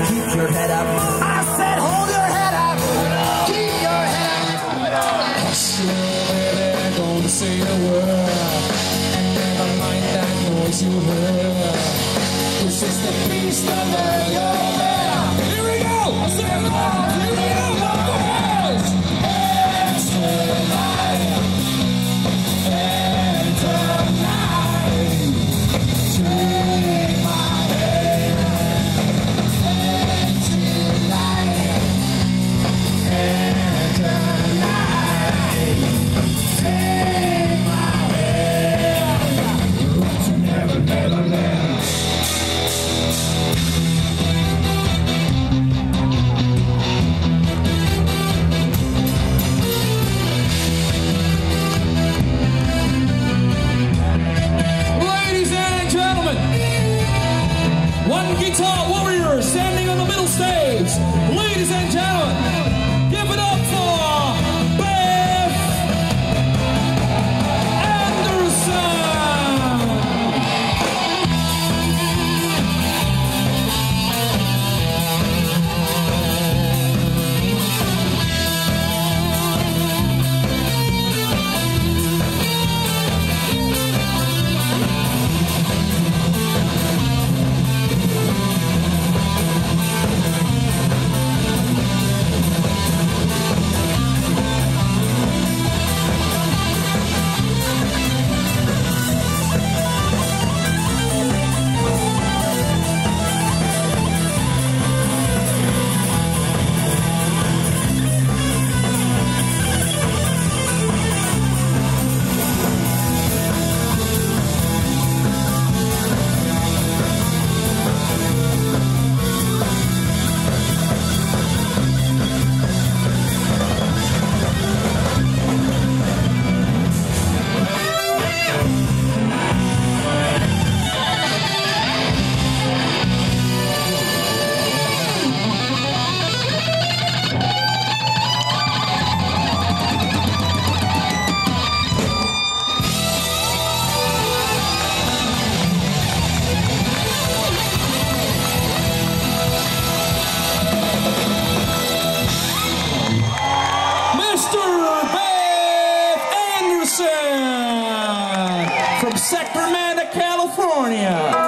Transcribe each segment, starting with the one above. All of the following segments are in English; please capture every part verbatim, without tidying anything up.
keep your head up. I said hold your head up, keep your head up. Sure, baby, don't say a word, and never mind that noise you heard. This is the beast of the girl. Here we go, I say it loud, here we go, motherfuckers. And tonight, and tonight, take my hand. And tonight, and tonight, take my hand. To never, never, never. One guitar warrior standing on the middle stage. Ladies and gentlemen, give it up for Biff Anderson. From Sacramento, California.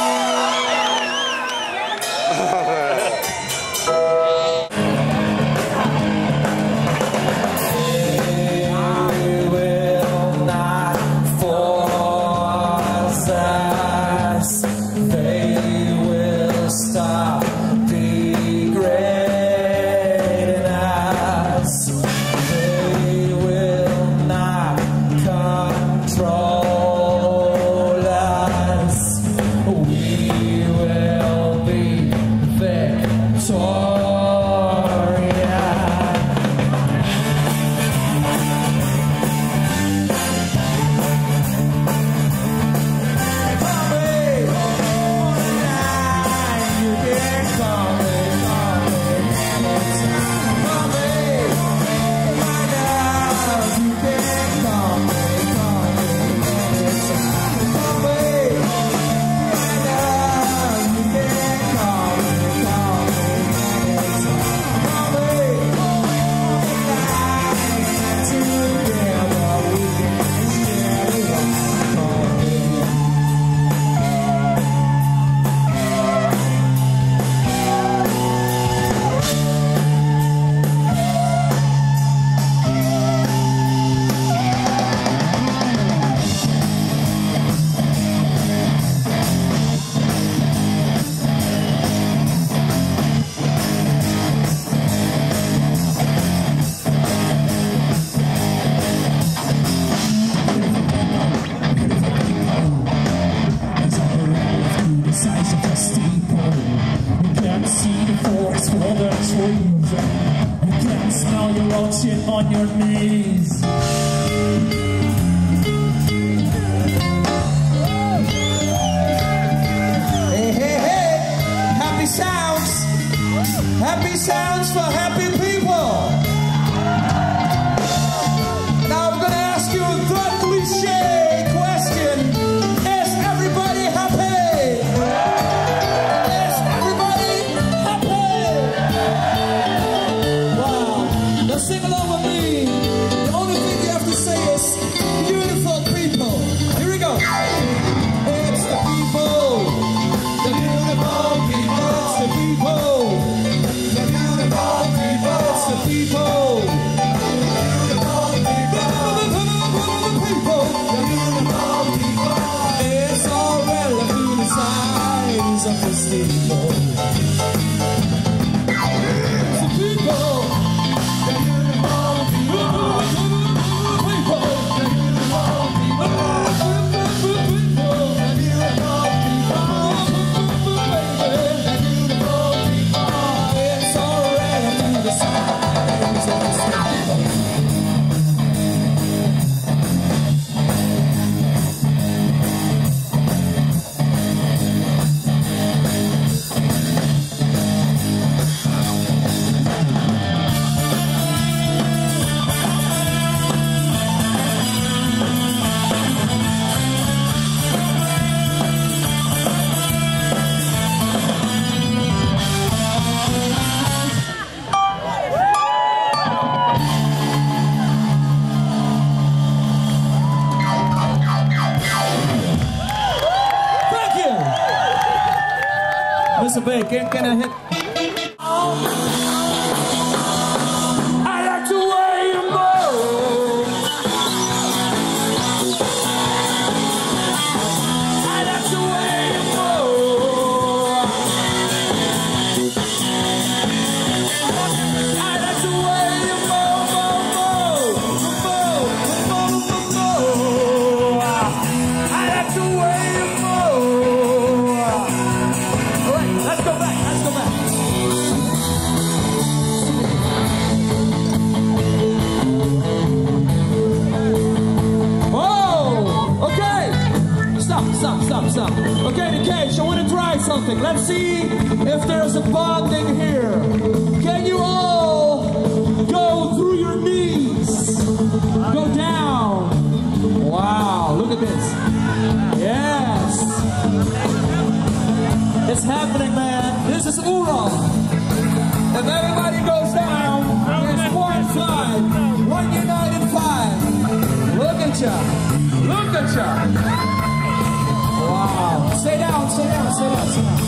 On your knees. Hey, hey, hey! Happy sounds! Happy sounds for happy people! Now I'm gonna ask you the cliche question. Is everybody happy? Is everybody happy? of the steeple. The people, the beautiful people, people, the beautiful people, the beautiful people, the beautiful people. It's already through the signs of the steeple. Mister B, can, can I hit? I like the way you move. I like the way you move. I like the way you move, move, move, move, move, move. I like the way you move. Let's go back, let's go back. Oh, okay. Stop, stop, stop, stop. Okay, the cage, I want to try something. Let's see if there's a bonding here. Can you all go through your knees? Go down. Wow, look at this. Yes. It's happening, man. This is Ural. If everybody goes down, it's one five. One united five. Look at ya. Look at ya. Wow. Stay down, stay down, stay down, stay down.